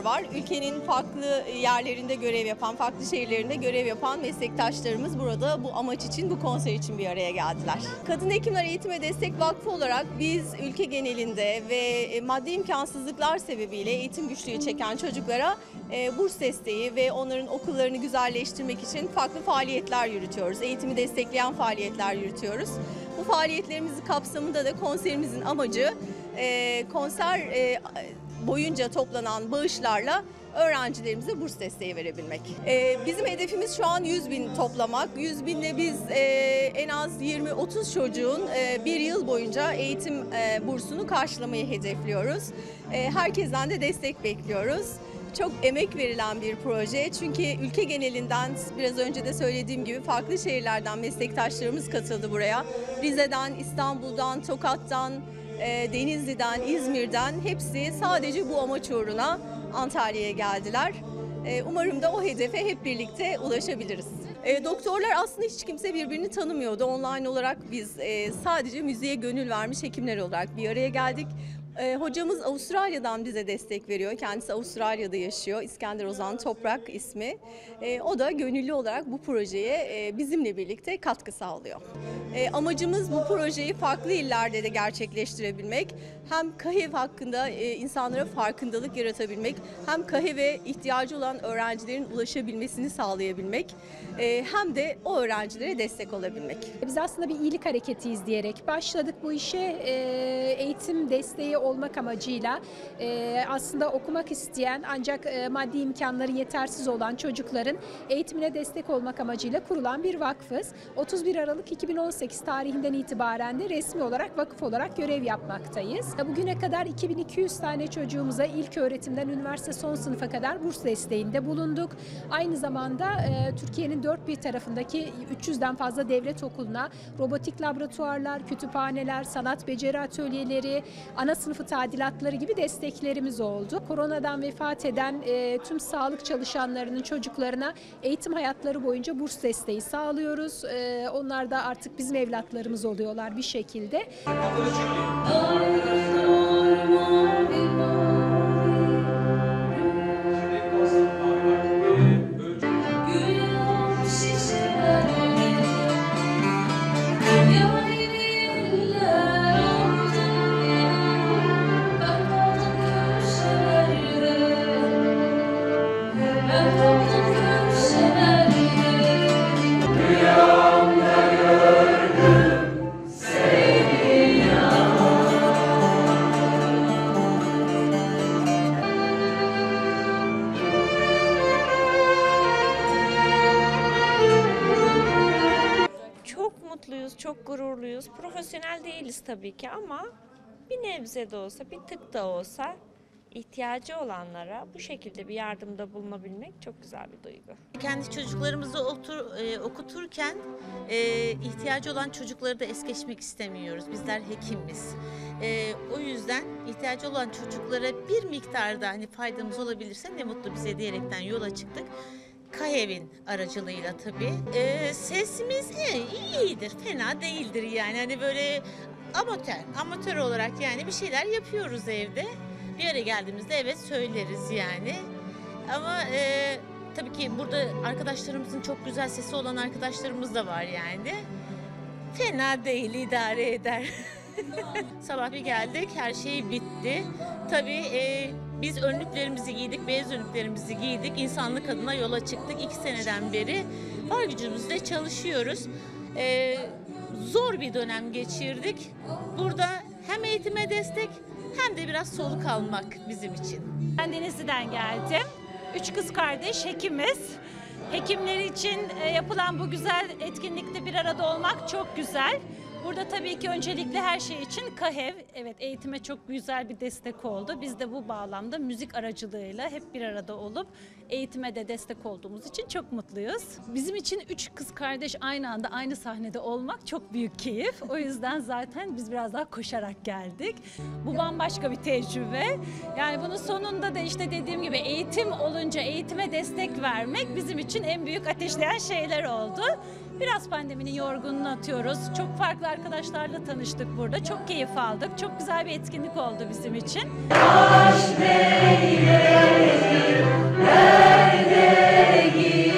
var. Ülkenin farklı yerlerinde görev yapan, farklı şehirlerinde görev yapan meslektaşlarımız burada bu amaç için, bu konser için bir araya geldiler. Kadın Hekimler Eğitim ve Destek Vakfı olarak biz ülke genelinde ve maddi imkansızlıklar sebebiyle eğitim güçlüğü çeken çocuklara burs desteği ve onların okullarını güzelleştirmek için farklı faaliyetler yürütüyoruz. Eğitimi destekleyen faaliyetler yürütüyoruz. Bu faaliyetlerimizin kapsamında da konserimizin amacı konser boyunca toplanan bağışlarla öğrencilerimize burs desteği verebilmek. Bizim hedefimiz şu an 100.000 toplamak. 100.000'le biz en az 20-30 çocuğun bir yıl boyunca eğitim bursunu karşılamayı hedefliyoruz. Herkesten de destek bekliyoruz. Çok emek verilen bir proje çünkü ülke genelinden biraz önce de söylediğim gibi farklı şehirlerden meslektaşlarımız katıldı buraya. Rize'den, İstanbul'dan, Tokat'tan, Denizli'den, İzmir'den hepsi sadece bu amaç uğruna Antalya'ya geldiler. Umarım da o hedefe hep birlikte ulaşabiliriz. Doktorlar aslında hiç kimse birbirini tanımıyordu. Online olarak biz sadece müziğe gönül vermiş hekimler olarak bir araya geldik. Hocamız Avustralya'dan bize destek veriyor. Kendisi Avustralya'da yaşıyor. İskender Ozan Toprak ismi. O da gönüllü olarak bu projeye bizimle birlikte katkı sağlıyor. Amacımız bu projeyi farklı illerde de gerçekleştirebilmek. Hem KAHEV hakkında insanlara farkındalık yaratabilmek, hem KAHEV'e ihtiyacı olan öğrencilerin ulaşabilmesini sağlayabilmek, hem de o öğrencilere destek olabilmek. Biz aslında bir iyilik hareketiyiz diyerek başladık bu işe. Eğitim desteği olmak amacıyla aslında okumak isteyen ancak maddi imkanları yetersiz olan çocukların eğitimine destek olmak amacıyla kurulan bir vakfız. 31 Aralık 2018 tarihinden itibaren de resmi olarak vakıf olarak görev yapmaktayız. Bugüne kadar 2200 tane çocuğumuza ilk öğretimden üniversite son sınıfa kadar burs desteğinde bulunduk. Aynı zamanda Türkiye'nin dört bir tarafındaki 300'den fazla devlet okuluna robotik laboratuvarlar, kütüphaneler, sanat beceri atölyeleri, ana sınıfı tadilatları gibi desteklerimiz oldu. Koronadan vefat eden tüm sağlık çalışanlarının çocuklarına eğitim hayatları boyunca burs desteği sağlıyoruz. Onlar da artık bizim evlatlarımız oluyorlar bir şekilde. Mutluyuz, çok gururluyuz. Profesyonel değiliz tabii ki ama bir nebze de olsa, bir tık da olsa ihtiyacı olanlara bu şekilde bir yardımda bulunabilmek çok güzel bir duygu. Kendi çocuklarımızı okuturken ihtiyacı olan çocukları da es geçmek istemiyoruz. Bizler hekimiz. O yüzden ihtiyacı olan çocuklara bir miktarda hani faydamız olabilirse ne mutlu bize diyerekten yola çıktık. KAHEV'in aracılığıyla tabii. Sesimiz iyidir, fena değildir yani. Hani böyle amatör olarak yani bir şeyler yapıyoruz evde. Bir araya geldiğimizde evet söyleriz yani. Ama tabii ki burada arkadaşlarımızın çok güzel sesi olan arkadaşlarımız da var yani. Fena değil, idare eder. Sabah bir geldik, her şey bitti. Tabii biz önlüklerimizi giydik, beyaz önlüklerimizi giydik. İnsanlık adına yola çıktık. 2 seneden beri var gücümüzle çalışıyoruz. Zor bir dönem geçirdik. Burada hem eğitime destek hem de biraz soluk almak bizim için. Ben Denizli'den geldim. 3 kız kardeş hekimiz. Hekimler için yapılan bu güzel etkinlikte bir arada olmak çok güzel. Burada tabii ki öncelikle her şey için KAHEV, evet eğitime çok güzel bir destek oldu. Biz de bu bağlamda müzik aracılığıyla hep bir arada olup eğitime de destek olduğumuz için çok mutluyuz. Bizim için 3 kız kardeş aynı anda aynı sahnede olmak çok büyük keyif. O yüzden zaten biz biraz daha koşarak geldik. Bu bambaşka bir tecrübe. Yani bunun sonunda da işte dediğim gibi eğitim olunca eğitime destek vermek bizim için en büyük ateşleyen şeyler oldu. Biraz pandeminin yorgunluğunu atıyoruz. Çok farklı arkadaşlarla tanıştık burada. Çok keyif aldık. Çok güzel bir etkinlik oldu bizim için. Aşk neylesin, nerede